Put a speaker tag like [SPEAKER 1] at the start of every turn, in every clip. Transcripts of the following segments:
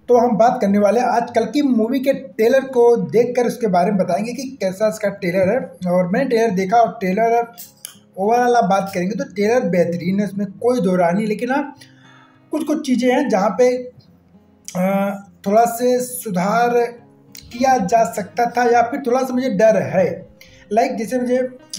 [SPEAKER 1] तो हम बात करने वाले हैं आज कल की मूवी के ट्रेलर को देखकर उसके बारे में बताएंगे कि कैसा इसका ट्रेलर है। और मैंने ट्रेलर देखा और ट्रेलर ओवरऑल आप बात करेंगे तो ट्रेलर बेहतरीन है, इसमें कोई दो राय नहीं। लेकिन हाँ, कुछ कुछ चीज़ें हैं जहाँ पे थोड़ा से सुधार किया जा सकता था या फिर थोड़ा सा मुझे डर है। लाइक जैसे मुझे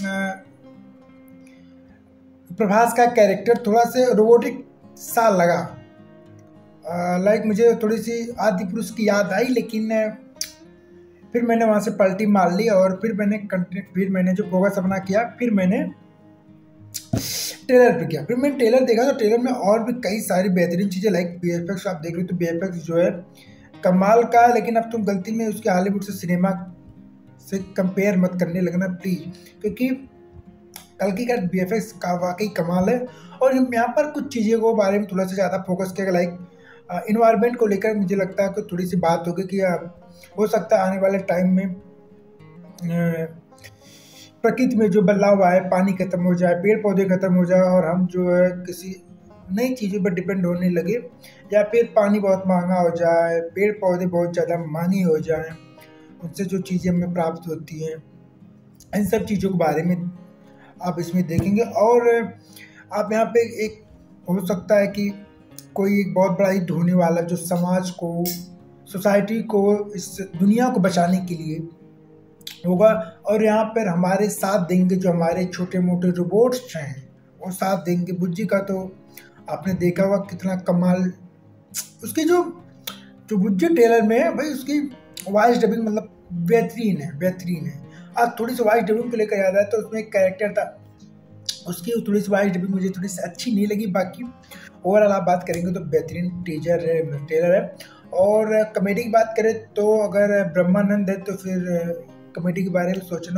[SPEAKER 1] प्रभास का कैरेक्टर थोड़ा से रोबोटिक सा लगा। लाइक मुझे थोड़ी सी आदि पुरुष की याद आई, लेकिन फिर मैंने वहाँ से पलटी मार ली और फिर मैंने जो फोकस अपना किया, फिर मैंने ट्रेलर पे किया। फिर मैंने ट्रेलर देखा तो ट्रेलर में और भी कई सारी बेहतरीन चीज़ें, लाइक वीएफएक्स आप देख रहे हो तो वीएफएक्स जो है कमाल का है। लेकिन अब तुम गलती में उसके हॉलीवुड से सिनेमा से कंपेयर मत करने लगना प्लीज़, क्योंकि कल्कि का वीएफएक्स का वाकई कमाल है। और यहाँ पर कुछ चीज़ों को बारे में थोड़ा सा ज़्यादा फोकस किया, लाइक इन्वायरमेंट को लेकर मुझे लगता है कि थोड़ी सी बात होगी कि हो सकता है आने वाले टाइम में प्रकृति में जो बदलाव आए, पानी खत्म हो जाए, पेड़ पौधे खत्म हो जाए और हम जो है किसी नई चीज़ों पर डिपेंड होने लगे, या फिर पानी बहुत महंगा हो जाए, पेड़ पौधे बहुत ज़्यादा महंगे हो जाए, उनसे जो चीज़ें हमें प्राप्त होती हैं, इन सब चीज़ों के बारे में आप इसमें देखेंगे। और आप यहाँ पे एक हो सकता है कि कोई एक बहुत बड़ा हिट होने वाला जो समाज को, सोसाइटी को, इस दुनिया को बचाने के लिए होगा। और यहाँ पर हमारे साथ देंगे जो हमारे छोटे मोटे रोबोट्स हैं, वो साथ देंगे। बुज्जी का तो आपने देखा हुआ कितना कमाल उसकी जो बुज्जी ट्रेलर में है भाई, उसकी वॉइस डबिंग मतलब बेहतरीन है, बेहतरीन है। अब थोड़ी सी वॉइस डबिंग को लेकर याद आया तो उसमें एक कैरेक्टर था, उसकी थोड़ी सी वॉइस डबिंग मुझे थोड़ी सी अच्छी नहीं लगी। बाकी ओवरऑल आप बात करेंगे तो बेहतरीन ट्रेलर है। और कॉमेडी की बात करें तो अगर ब्रह्मानंद है तो फिर कॉमेडी के बारे में सोचना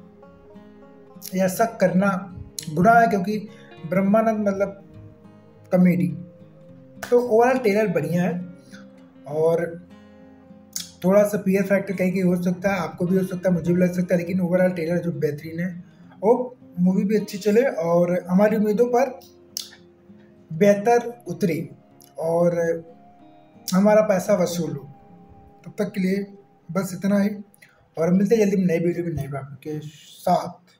[SPEAKER 1] या शक करना बुरा है, क्योंकि ब्रह्मानंद मतलब कॉमेडी। तो ओवरऑल ट्रेलर बढ़िया है और थोड़ा सा पीयर फैक्टर कहीं हो सकता है, आपको भी हो सकता है, मुझे भी लग सकता है, लेकिन ओवरऑल ट्रेलर जो बेहतरीन है, वो मूवी भी अच्छी चले और हमारी उम्मीदों पर बेहतर उतरे और हमारा पैसा वसूल हो। तब तक के लिए बस इतना ही और मिलते जल्दी नई वीडियो में नए टॉपिक के साथ।